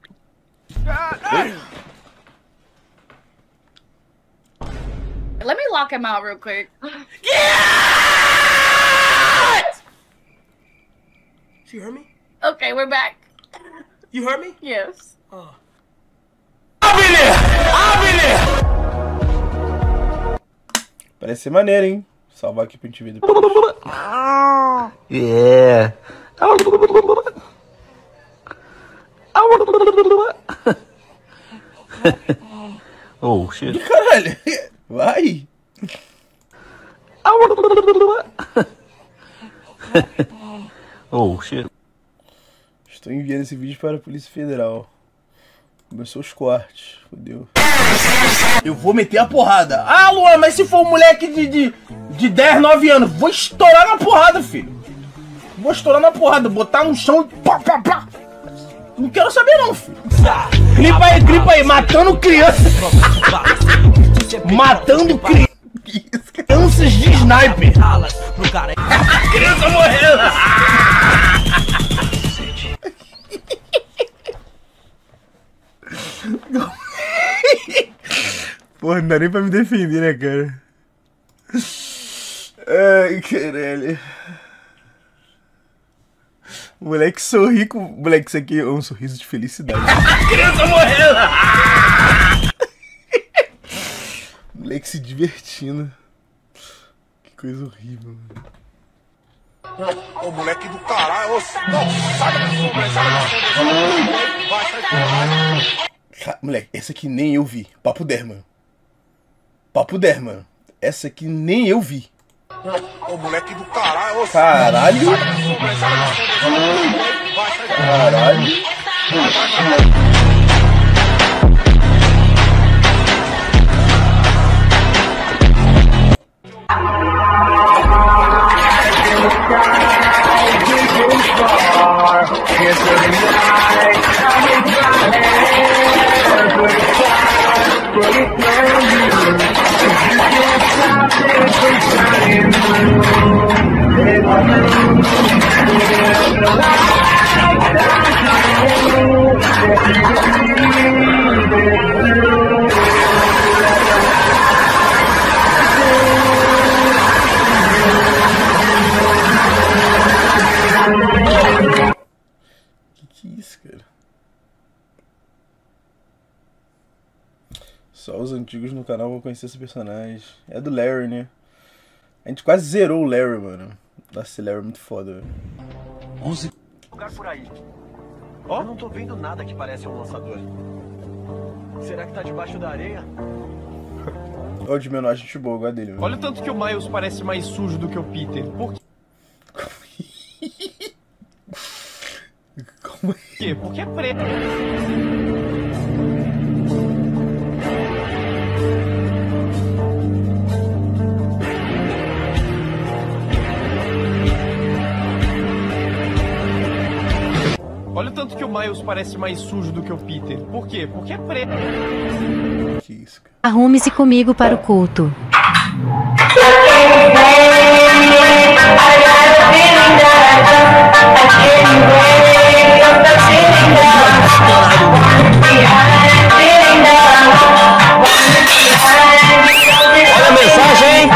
Let me lock him out real quick. Get! You heard me? Okay, we're back. You heard me? Yes. Oh. Parece ser maneiro, hein? Salvar aqui pra gente ver depois. Yeah. Oh, shit. Caralho. Vai. Oh, shit. Estou enviando esse vídeo para a Polícia Federal. Começou os cortes. Fodeu. Eu vou meter a porrada. Ah, Luan, mas se for um moleque de 10, 9 anos, vou estourar na porrada, filho. Vou estourar na porrada, botar no chão e pá, pá, pá. Não quero saber não, filho. Clipa aí, matando crianças. Matando crianças de sniper. Criança morrendo. Porra, não dá nem pra me defender, né, cara? Ai, caralho. O moleque sorri com... Moleque, isso aqui é um sorriso de felicidade. Criança morrendo! Moleque se divertindo. Que coisa horrível, mano. Ô, moleque do caralho. Ô, sai da sombra, sai da sombra. Moleque, essa aqui nem eu vi. Papo 10, mano. Papo 10, mano. Essa aqui nem eu vi. Ô, moleque do caralho. Ô, caralho. Caralho. Que isso, cara? Só os antigos no canal vão conhecer esse personagem. É do Larry, né? A gente quase zerou o Larry, mano. Nossa, esse Larry é muito foda, velho. 11 lugar por aí. Ó, eu não tô vendo nada que parece um lançador. Será que tá debaixo da areia? Olha o de menor, gente boa, igual a dele, velho. Olha o tanto que o Miles parece mais sujo do que o Peter. Por quê? Como é? Por quê? Porque é preto. Olha o tanto que o Miles parece mais sujo do que o Peter. Por quê? Porque é preto. Que isso, cara? Arrume-se comigo para o culto. Olha a mensagem, hein?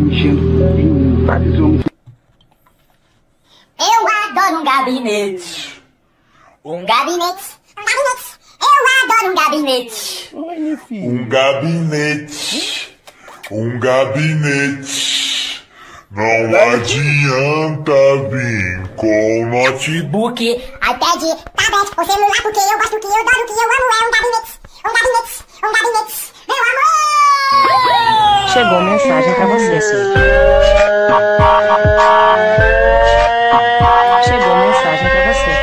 mexendo em vários homens. Eu adoro um gabinete. Um gabinete. Um gabinete. Eu adoro um gabinete. Oi, meu filho. Um gabinete. Um gabinete. Não adianta vir com notebook, iPad, tablet ou celular, porque eu gosto, que eu adoro, que eu amo. É um gabinete. Um gabinete. Um gabinete. Meu amor! Chegou mensagem pra você, Cid. Chegou mensagem pra você.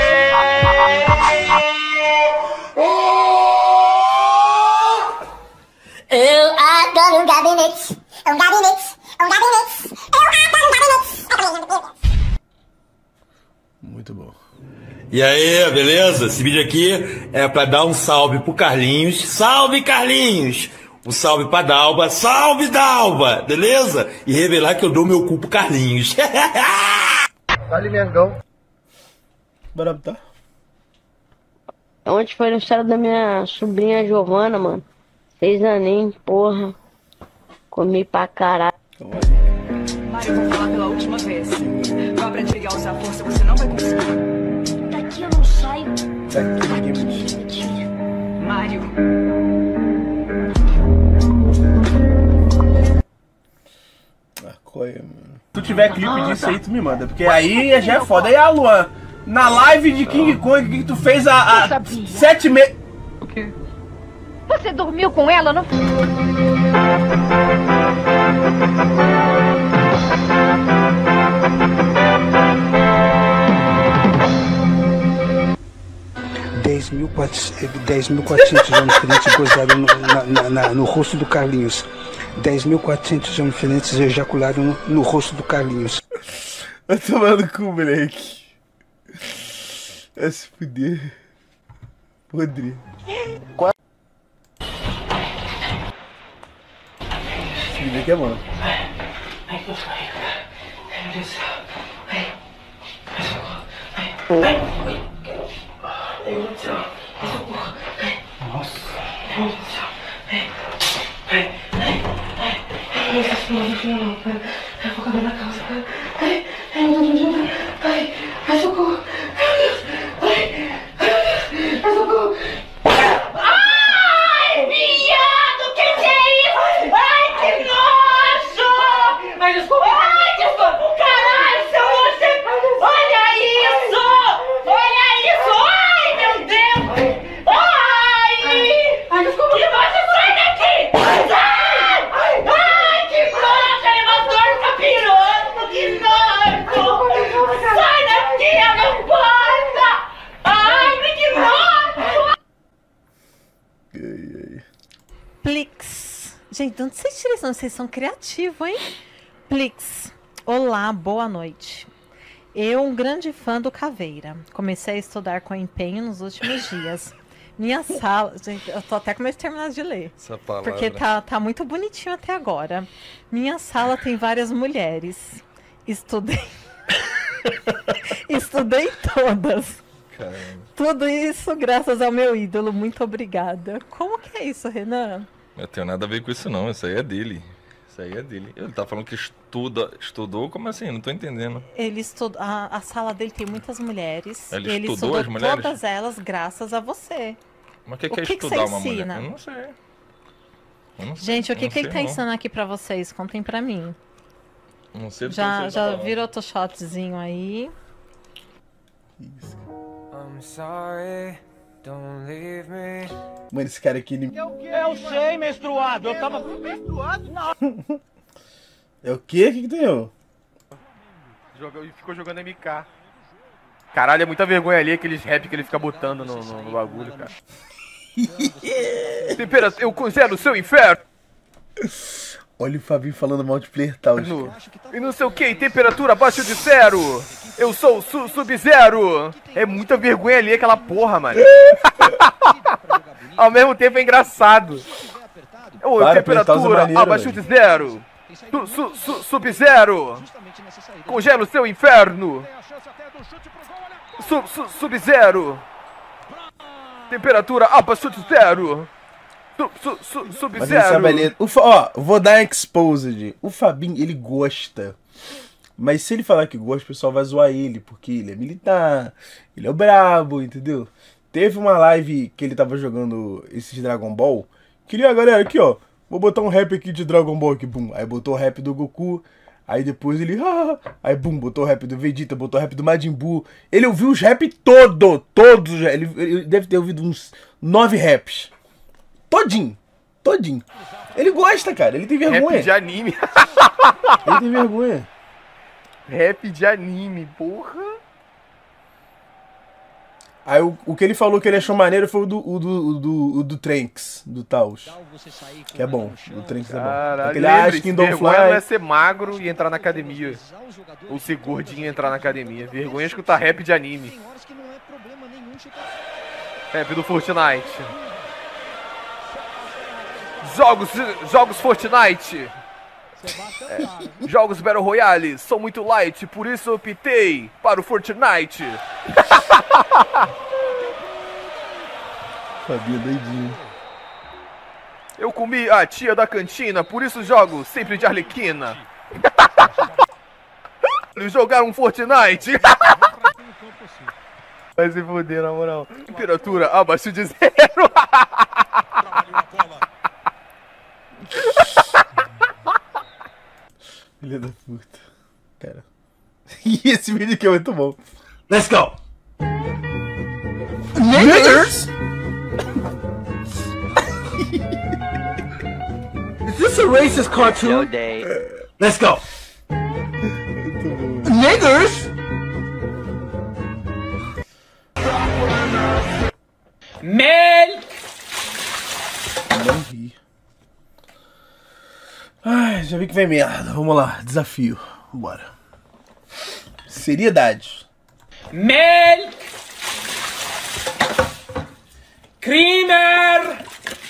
Eu adoro um gabinete. Um gabinete. Um gabinete. Eu adoro um gabinete. Muito bom. E aí, beleza? Esse vídeo aqui é pra dar um salve pro Carlinhos. Salve, Carlinhos! Um salve pra Dalba. Salve, Dalba! Beleza? E revelar que eu dou meu cu pro Carlinhos. Vale, Mengão. Bora botar. Ontem foi o aniversário da minha sobrinha Giovana, mano. 6 aninhos, porra. Comi pra caralho. Mário, eu vou falar pela última vez. Vá aprender a usar força, você não vai conseguir. Daqui eu não saio. Daqui ninguém me tira. Mário. Maconha, mano. Se tu tiver clipe disso aí, tu me manda. Porque aí já é foda. Aí a Luan, na live de King Kong, o que tu fez há 7 meses. O quê? Você dormiu com ela, não? $10.400 homens diferentes gozaram no rosto do Carlinhos. 10.400 homens diferentes ejacularam no rosto do Carlinhos. Vai tomar no cu, moleque. Vai se fuder. Podre. Esse vídeo aqui é bom. Nossa. Ai, vou caber na calça. Ai, meu Deus, me ajuda. Ai, socorro. Ai, socorro. Ai, viado, que é isso? Ai, que nojo. Ai, desculpa. Ai, desculpa, caralho, seu você. Olha isso. Olha isso. Ai, meu Deus. Ai, desculpa. Que nojo, sai daqui. Ai, que nojo, elevador tá pirando, que nojo. Sai daqui, eu não posso. Ai, que nojo. Plix. Gente, de onde vocês tiram isso? Vocês são criativos, hein? Plix. Olá, boa noite. Eu, um grande fã do Caveira. Comecei a estudar com empenho nos últimos dias. Minha sala... Gente, eu tô até com medo de terminar de ler. Essa palavra. Porque tá muito bonitinho até agora. Minha sala tem várias mulheres. Estudei... Estudei todas. Caramba. Tudo isso graças ao meu ídolo. Muito obrigada. Como que é isso, Renan? Eu tenho nada a ver com isso não, isso aí é dele. Isso aí é dele. Ele tá falando que estudou, como assim? Não tô entendendo. Ele estudou, a sala dele tem muitas mulheres. Ele estudou estudou as mulheres? todas elas graças a você. Mas o que é que estudar você uma mulher? ensina? Eu não sei. Eu não sei. Gente, o que Eu não ele sei, tá não. ensinando aqui pra vocês? Contem pra mim. Não sei do que Já vocês estão falando. virou outro shotzinho aí. I'm sorry, don't leave me. Mano, esse cara aqui... Ele... Eu sei, menstruado. Eu tava menstruado? Não. É o quê? O que tem, ó? Ficou jogando MK. Caralho, é muita vergonha ali aqueles rap que ele fica botando no bagulho, cara. Temperatura, eu considero o seu inferno. Olha o Fabinho falando multiplayer tal. E não sei o que, temperatura abaixo de 0. Eu sou o Sub-Zero. É muita vergonha ali aquela porra, mano. Ao mesmo tempo é engraçado. Ô, temperatura abaixo de 0. Sub-Zero. Congela o seu inferno. Sub-Zero. Temperatura abaixo de 0. Sub-Zero. Mas ele sabe a letra. Ó, vou dar exposed. O Fabinho, ele gosta. Mas se ele falar que gosta, o pessoal vai zoar ele, porque ele é militar, ele é o brabo, entendeu? Teve uma live que ele tava jogando esses Dragon Ball, que ele, galera, aqui ó, vou botar um rap aqui de Dragon Ball aqui, bum. Aí botou o rap do Goku, aí depois ele, aí bum, botou o rap do Vegeta, botou o rap do Majin Buu. Ele ouviu os rap todos os rap. Ele deve ter ouvido uns 9 raps. Todinho. Ele gosta, cara, ele tem vergonha. Rap de anime. Ele tem vergonha. Rap de anime, porra. Aí o que ele falou que ele achou maneiro foi o do Trunks, do Taos. Que é bom, o Trunks é bom. Caralho, Aquele acha que vergonha não é ser magro e entrar na academia. Ou ser gordinho e entrar na academia. Vergonha é escutar rap de anime. Rap do Fortnite. Jogos Fortnite. Jogos Battle Royale são muito light, por isso eu optei para o Fortnite. Fabinho doidinho. Eu comi a tia da cantina, por isso jogo sempre de Arlequina. Jogar um Fortnite. Vai se foder, na moral. Temperatura abaixo de 0. Filha da puta. Cara. E esse vídeo aqui é muito bom. Let's go! Niggers! Is this a racist cartoon? Let's go! Niggers! Milk! Não vi. Ai, já vi que vem merda. Vamos lá, desafio. Bora. Seriedade. Milk! Creamer!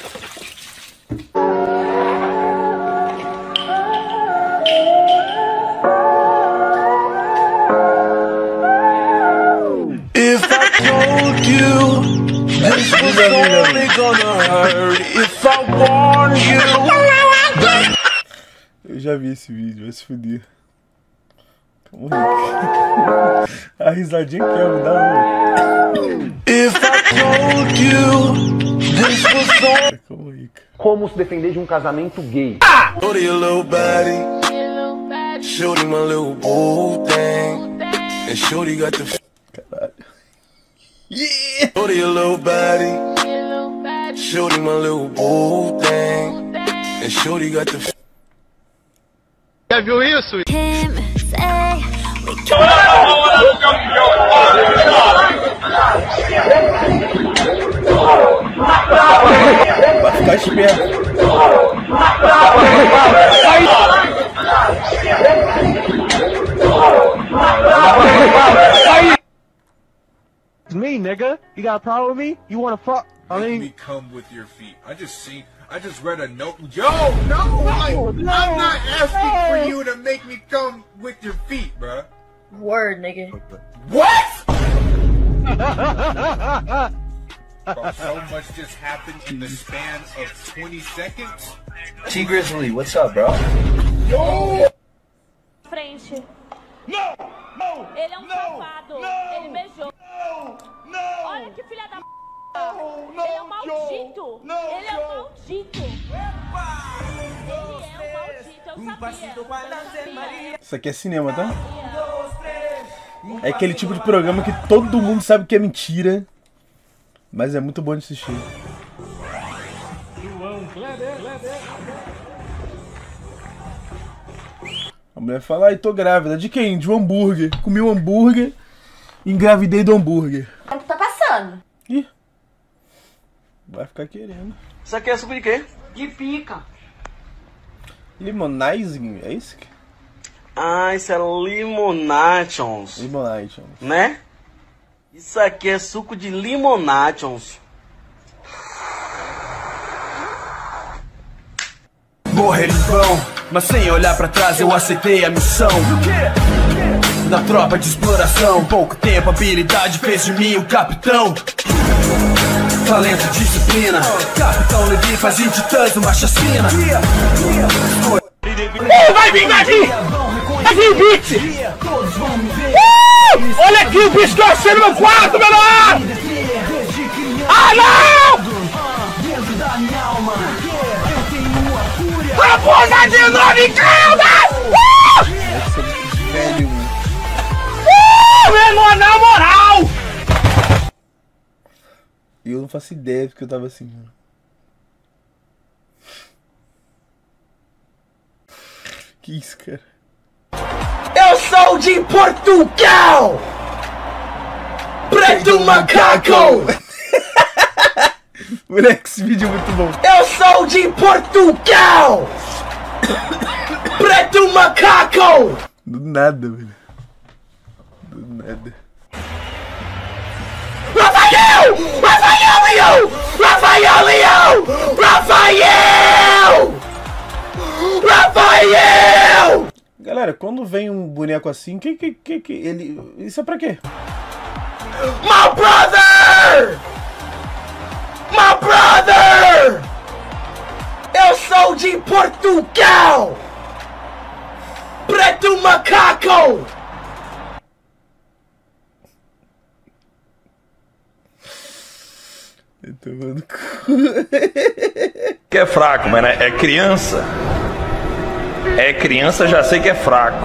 If I told you this was only gonna hurt, if I warned you. Eu já vi esse vídeo, vai se fuder. Calma aí. A risadinha que é, me dá um. If I told you this was only. Calma aí, cara. Como se defender de um casamento gay. Go to your little body, shorty my little boo thing, and shorty got the. Caralho. Yeah. Go to your little body, shorty my little boo thing, and shorty got the. Já viu isso? Vai ficar esperto. It's me, nigga. You got a problem with me? You wanna fuck? I mean, me come with your feet. I just read a note. Yo, no, I'm not asking for you to make me come with your feet, bruh. Word, nigga. What? Bro, so much just happened in the span of 20 seconds. T Grizzly, what's up, bro? Yo! Frente. No! Ele é um safado. Ele beijou. Olha que filha da p. Ele é um maldito. Ele é um maldito. Ele é um maldito, eu sabia. Isso aqui é cinema, tá? É aquele tipo de programa que todo mundo sabe que é mentira, mas é muito bom de assistir. A mulher fala, ai, tô grávida. De quem? De um hambúrguer. Comi um hambúrguer, engravidei do hambúrguer. O que tá passando? Ih, vai ficar querendo. Isso aqui é suco de quê? De pica. Limonizing, é isso? Ah, isso é limonachons. Limonachons. Né? Isso aqui é suco de limonachons. Morrer em vão, mas sem olhar pra trás eu aceitei a missão. Na tropa de exploração, pouco tempo, habilidade fez de mim um capitão. talento, disciplina. Capitão Levi faz de titãs uma chacina. Vai vir, vai vir! Vai vir, beat! Olha aqui o bicho que eu achei no meu quarto, menor! Ah, não! Raposa de 9 caudas! Menor, na moral! Eu não faço ideia porque eu tava assim, mano. Que isso, cara? Eu sou de Portugal! Preto macaco! Moleque, esse vídeo é muito bom. Eu sou de Portugal! Preto macaco! Do nada, velho. Do nada. Rafael! Rafael Leão! Rafael Leão! Rafael! Rafael! Galera, quando vem um boneco assim, ele... Isso é pra quê? My brother! My brother! Eu sou de Portugal! Preto macaco! Eu tô tomando cu. Que é fraco, mas é criança. É criança, já sei que é fraco.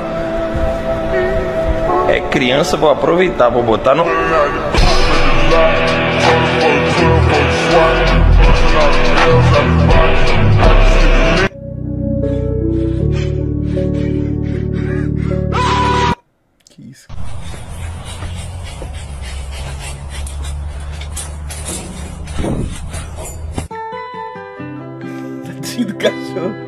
É criança, vou aproveitar, vou botar no... Que isso? Tadinho do cachorro.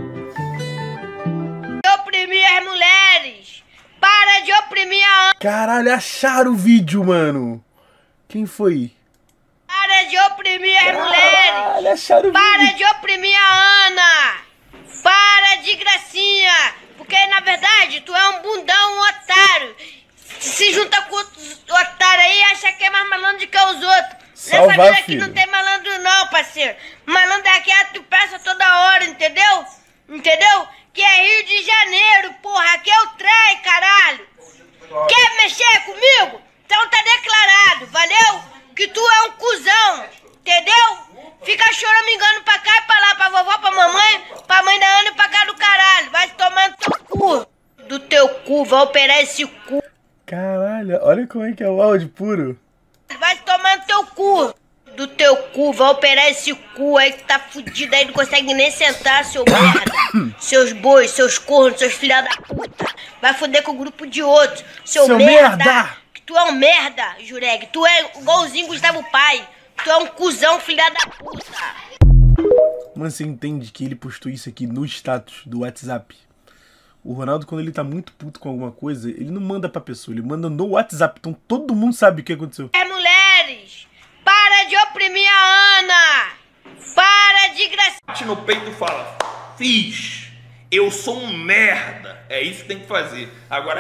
Oprimir as mulheres! Para de oprimir a Ana! Caralho, acharam o vídeo, mano. Quem foi? Para de oprimir as mulheres! Acharam o Para vídeo. de oprimir a Ana! Para de gracinha! Porque na verdade tu é um bundão, um otário. Se junta com outros otários aí e acha que é mais malandro que os outros. Salva, Nessa vida aqui filho. não tem malandro não, parceiro. Malandro aqui é tu peça toda hora, entendeu? Entendeu? Que é Rio de Janeiro, porra. Aqui é o trem, caralho. Quer mexer comigo? Então tá declarado, valeu? Que tu é um cuzão, entendeu? Fica choramingando pra cá e pra lá, pra vovó, pra mamãe, pra mãe da Ana e pra cá do caralho. Vai se tomar no teu cu. Do teu cu, vai operar esse cu. Caralho, olha como é que é o áudio puro. Vai se tomar no teu cu. Do teu cu, vai operar esse cu aí que tá fudido aí, não consegue nem sentar, seu merda. Seus bois, seus cornos, seus filha da puta. Vai foder com o grupo de outros. Seu merda. Que tu é um merda, Jureg. Tu é igualzinho Gustavo Pai. Tu é um cuzão, filha da puta. Mano, você entende que ele postou isso aqui no status do WhatsApp? O Ronaldo, quando ele tá muito puto com alguma coisa, ele não manda pra pessoa, ele manda no WhatsApp. Então todo mundo sabe o que aconteceu. Mulheres, para de oprimir a Ana. Para de graça. Bate no peito e fala: fiz, eu sou um merda. É isso que tem que fazer. Agora,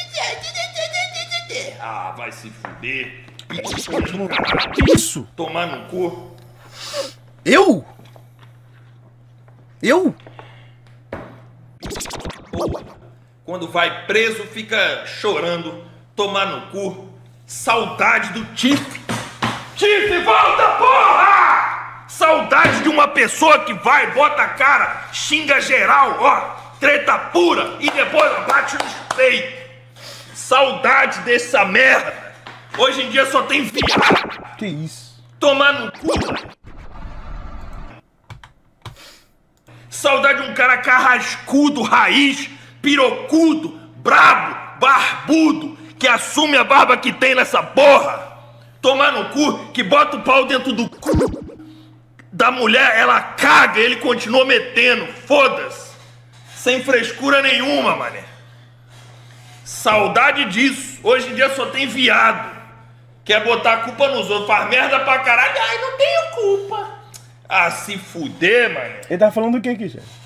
ah, vai se fuder. Que isso? Tomar no cu. Eu? Quando vai preso, fica chorando, tomar no cu. Saudade do Tiff. Tiff, volta, porra! Saudade de uma pessoa que vai, bota a cara, xinga geral, ó, treta pura, e depois bate nos peitos. Saudade dessa merda. Hoje em dia só tem viado. Que isso? Tomar no cu. Saudade de um cara carrascudo, raiz, pirocudo, brabo, barbudo, que assume a barba que tem nessa porra. Tomar no cu, que bota o pau dentro do cu da mulher, ela caga, ele continua metendo, foda-se. Sem frescura nenhuma, mané. Saudade disso. Hoje em dia só tem viado. Quer botar a culpa nos outros, faz merda pra caralho. Ai, não tenho culpa. Ah, se fuder, mané. Ele tá falando do que aqui, chefe?